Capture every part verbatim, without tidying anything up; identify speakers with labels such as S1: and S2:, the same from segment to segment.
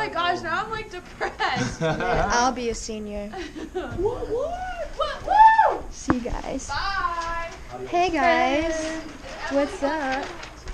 S1: my gosh, now I'm like depressed.
S2: I'll be a senior.
S1: What? What? What? Woo!
S2: See you guys.
S1: Bye.
S2: Hey guys. What's up?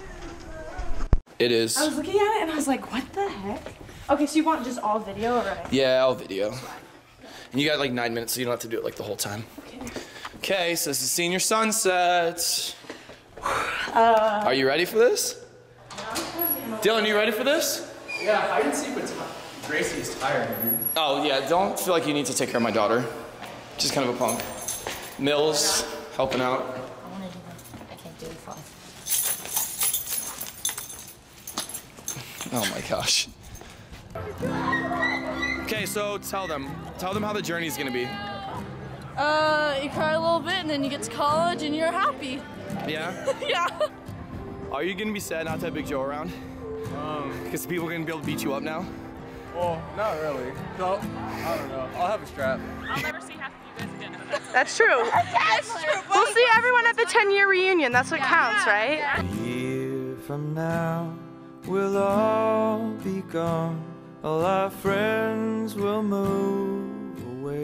S3: It is.
S1: I was looking at it and I was like, what the heck? Okay, so you want just all video or right?
S3: Yeah, all video. And you got like nine minutes, so you don't have to do it like the whole time.
S1: Okay.
S3: Okay, so this is senior sunset.
S1: Uh,
S3: Are you ready for this? Dylan, you ready for this?
S4: Yeah, I can see, but Gracie's tired, man.
S3: Oh yeah, don't feel like you need to take care of my daughter. She's kind of a punk. Mills, helping out.
S5: I want to do that. I can't do it fast.
S3: Oh my gosh. Okay, so tell them. Tell them how the journey's gonna be.
S6: Uh, you cry a little bit and then you get to college and you're happy.
S3: Yeah?
S6: Yeah.
S3: Are you gonna be sad not to have Big Joe around?
S4: Um,
S3: Because people are gonna be able to beat you up now?
S4: well, not really. So, I don't know. I'll have a strap.
S7: I'll never see half of you guys again.
S1: that's true. That's true. We'll see everyone at the ten year reunion. That's what counts, right?
S8: A year from now, we'll all be gone. All our friends will move away,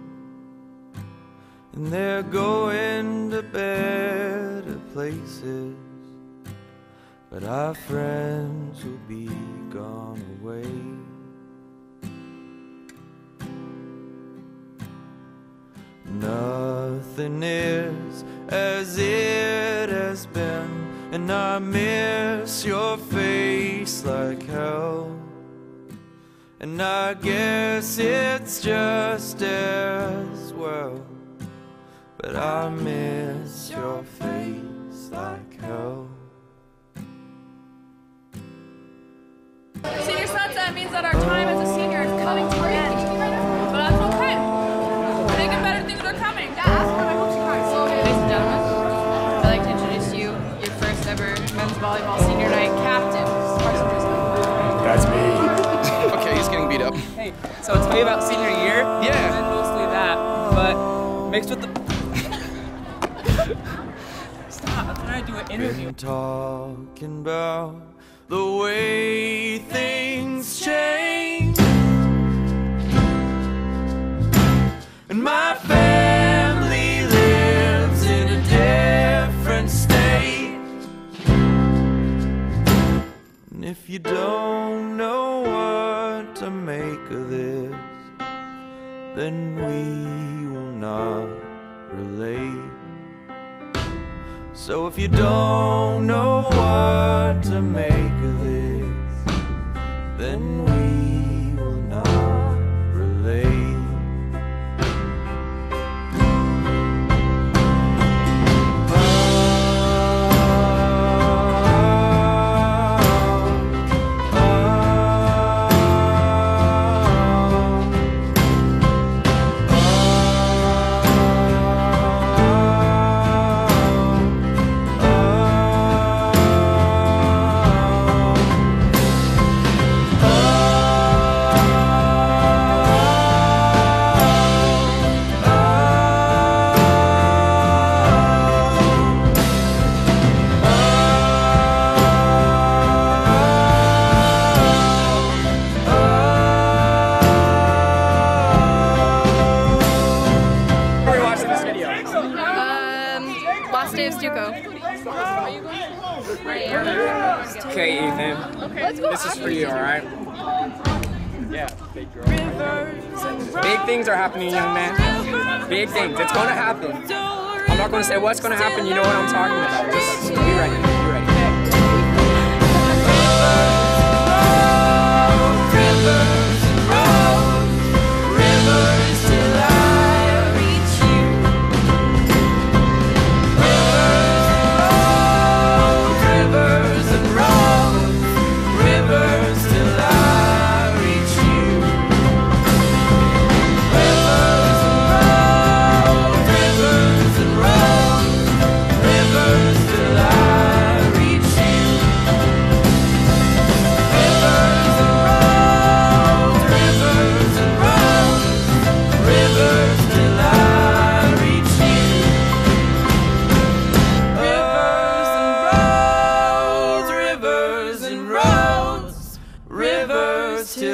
S8: and they're going to better places. But our friends will be gone away. Nothing is as it has been, and I miss your face like hell. And I guess it's just as well, but I miss your face like hell.
S6: Senior sunset means that our time as a senior is coming to an end. But that's okay. Bigger, better things are coming. Yeah, ask her. I hope she cries. So, ladies and gentlemen, I'd like to introduce you, your first ever men's volleyball senior night captain, Carson Driscoll.
S4: That's me.
S3: Okay, he's getting beat up.
S9: Hey, so tell me about senior year.
S3: Yeah.
S9: And then mostly that, but mixed with the. Stop! I'm trying to do an interview.
S8: Been talking about the way things change, and my family lives in a different state. And if you don't know what to make of this, then we will not relate. So if you don't know what to make of this, then we will not relate.
S9: Okay, Ethan.
S6: Okay, let's go.
S9: This is for you, alright? Yeah, big girl. Big things are happening, young man. Big things. It's gonna happen. I'm not gonna say what's gonna happen, you know what I'm talking about. Just be ready. Be ready.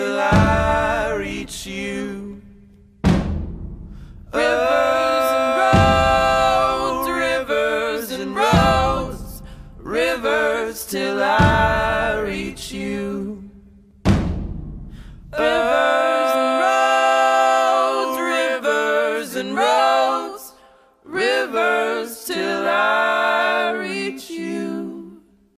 S8: till I reach you. Rivers and roads, rivers and roads, rivers till I reach you. Rivers and roads, rivers and roads, rivers.